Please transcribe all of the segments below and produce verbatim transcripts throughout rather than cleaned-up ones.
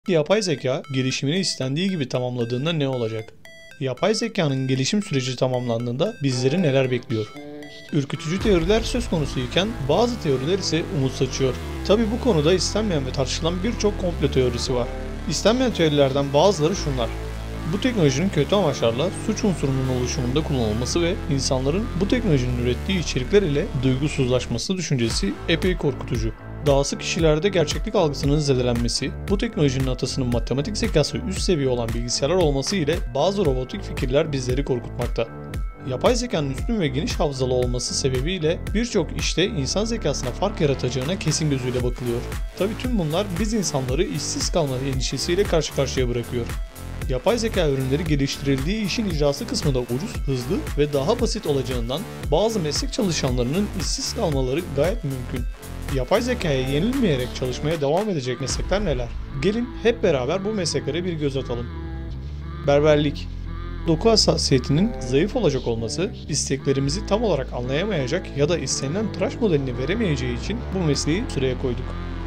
Yapay zeka gelişimini istendiği gibi tamamladığında ne olacak? Yapay zekanın gelişim süreci tamamlandığında bizleri neler bekliyor? Ürkütücü teoriler söz konusu iken bazı teoriler ise umut saçıyor. Tabi bu konuda istenmeyen ve tartışılan birçok komplo teorisi var. İstenmeyen teorilerden bazıları şunlar. Bu teknolojinin kötü amaçlarla suç unsurunun oluşumunda kullanılması ve insanların bu teknolojinin ürettiği içerikler ile duygusuzlaşması düşüncesi epey korkutucu. Dahası kişilerde gerçeklik algısının zedelenmesi, bu teknolojinin atasının matematik zekası üst seviye olan bilgisayarlar olması ile bazı robotik fikirler bizleri korkutmakta. Yapay zekanın üstün ve geniş hafızalı olması sebebiyle birçok işte insan zekasına fark yaratacağına kesin gözüyle bakılıyor. Tabii tüm bunlar biz insanları işsiz kalma endişesiyle karşı karşıya bırakıyor. Yapay zeka ürünleri geliştirildiği işin icrası kısmında ucuz, hızlı ve daha basit olacağından bazı meslek çalışanlarının işsiz kalmaları gayet mümkün. Yapay zekaya yenilmeyerek çalışmaya devam edecek meslekler neler? Gelin hep beraber bu mesleklere bir göz atalım. Berberlik. Doku hassasiyetinin zayıf olacak olması, isteklerimizi tam olarak anlayamayacak ya da istenilen tıraş modelini veremeyeceği için bu mesleği sıraya koyduk.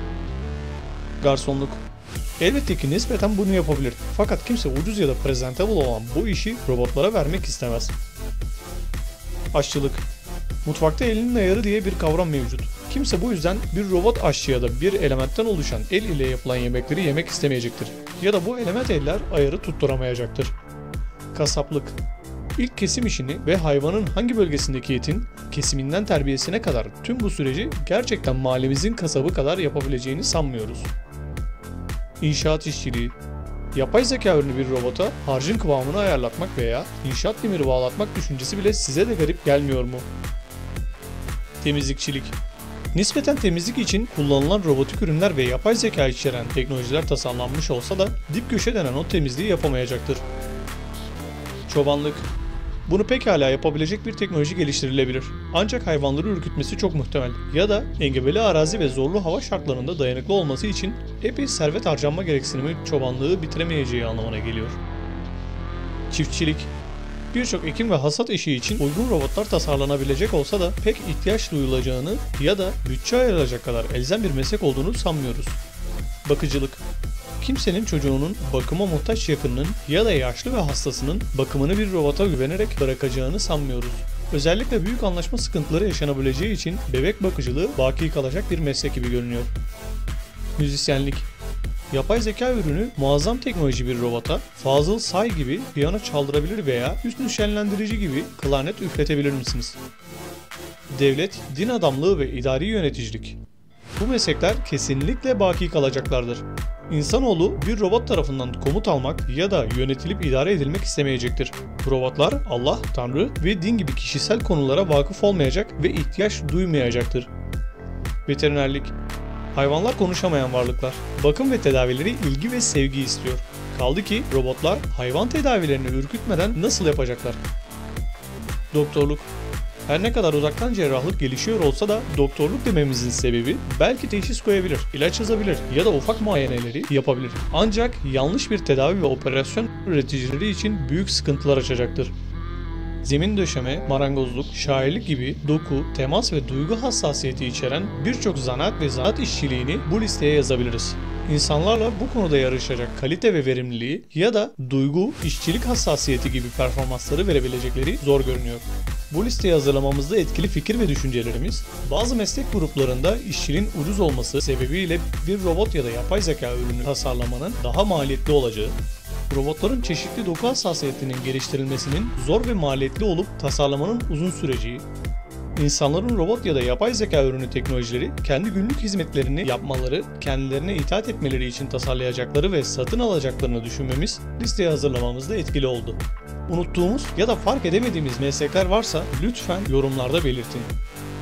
Garsonluk. Elbette ki nispeten bunu yapabilir. Fakat kimse ucuz ya da presentable olan bu işi robotlara vermek istemez. Aşçılık. Mutfakta elinin ayarı diye bir kavram mevcut. Kimse bu yüzden bir robot aşçı ya da bir elementten oluşan el ile yapılan yemekleri yemek istemeyecektir. Ya da bu element eller ayarı tutturamayacaktır. Kasaplık. İlk kesim işini ve hayvanın hangi bölgesindeki etin kesiminden terbiyesine kadar tüm bu süreci gerçekten mahallemizin kasabı kadar yapabileceğini sanmıyoruz. İnşaat işçiliği. Yapay zeka ürünü bir robota harcın kıvamını ayarlatmak veya inşaat demiri bağlatmak düşüncesi bile size de garip gelmiyor mu? Temizlikçilik. Nispeten temizlik için kullanılan robotik ürünler ve yapay zeka içeren teknolojiler tasarlanmış olsa da dip köşe denen o temizliği yapamayacaktır. Çobanlık. Bunu pekala yapabilecek bir teknoloji geliştirilebilir. Ancak hayvanları ürkütmesi çok muhtemel ya da engebeli arazi ve zorlu hava şartlarında dayanıklı olması için epey servet harcanma gereksinimi çobanlığı bitiremeyeceği anlamına geliyor. Çiftçilik. Birçok ekim ve hasat işi için uygun robotlar tasarlanabilecek olsa da pek ihtiyaç duyulacağını ya da bütçe ayıracak kadar elzem bir meslek olduğunu sanmıyoruz. Bakıcılık. Kimsenin çocuğunun bakıma muhtaç yakınının ya da yaşlı ve hastasının bakımını bir robota güvenerek bırakacağını sanmıyoruz. Özellikle büyük anlaşma sıkıntıları yaşanabileceği için bebek bakıcılığı baki kalacak bir meslek gibi görünüyor. Müzisyenlik. Yapay zeka ürünü muazzam teknoloji bir robota Fazıl Say gibi piyano çaldırabilir veya Hüsnü Şenlendirici gibi klarnet üfletebilir misiniz? Devlet, din adamlığı ve idari yöneticilik. Bu meslekler kesinlikle baki kalacaklardır. İnsanoğlu bir robot tarafından komut almak ya da yönetilip idare edilmek istemeyecektir. Robotlar Allah, Tanrı ve din gibi kişisel konulara vakıf olmayacak ve ihtiyaç duymayacaktır. Veterinerlik. Hayvanlar konuşamayan varlıklar. Bakım ve tedavileri ilgi ve sevgi istiyor. Kaldı ki robotlar hayvan tedavilerini ürkütmeden nasıl yapacaklar? Doktorluk. Her ne kadar uzaktan cerrahlık gelişiyor olsa da doktorluk dememizin sebebi belki teşhis koyabilir, ilaç yazabilir ya da ufak muayeneleri yapabilir. Ancak yanlış bir tedavi ve operasyon üreticileri için büyük sıkıntılar açacaktır. Zemin döşeme, marangozluk, şairlik gibi doku, temas ve duygu hassasiyeti içeren birçok zanaat ve zanaat işçiliğini bu listeye yazabiliriz. İnsanlarla bu konuda yarışacak kalite ve verimliliği ya da duygu, işçilik hassasiyeti gibi performansları verebilecekleri zor görünüyor. Bu listeyi hazırlamamızda etkili fikir ve düşüncelerimiz, bazı meslek gruplarında işçinin ucuz olması sebebiyle bir robot ya da yapay zeka ürünü tasarlamanın daha maliyetli olacağı, robotların çeşitli doku hassasiyetinin geliştirilmesinin zor ve maliyetli olup tasarlamanın uzun süreceği, İnsanların robot ya da yapay zeka ürünü teknolojileri kendi günlük hizmetlerini yapmaları, kendilerine itaat etmeleri için tasarlayacakları ve satın alacaklarını düşünmemiz listeyi hazırlamamızda etkili oldu. Unuttuğumuz ya da fark edemediğimiz meslekler varsa lütfen yorumlarda belirtin.